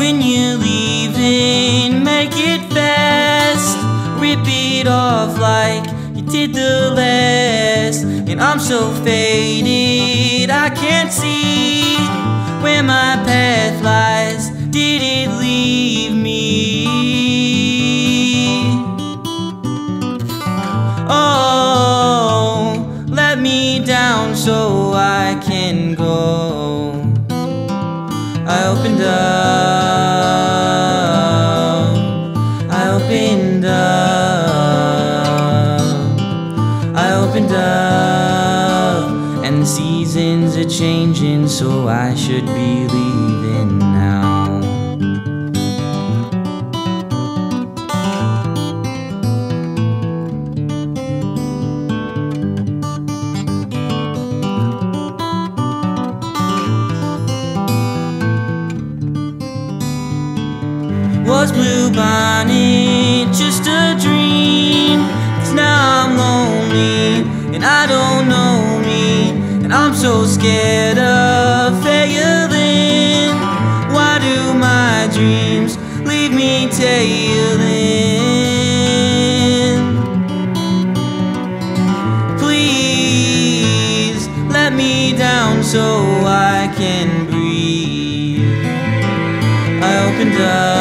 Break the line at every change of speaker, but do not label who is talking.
when you're leaving, make it fast. Rip it off like you did the last. And I'm so faded, I can't see where my path lies. Did it leave me? Oh, let me down so I can go. I opened up, I opened up, I opened up, and the seasons are changing, so I should be leaving now. Was Bluebonnet just a dream? 'Cause now I'm lonely and I don't know me, and I'm so scared of failing. Why do my dreams leave me tailing? Please let me down so I can breathe. I opened up,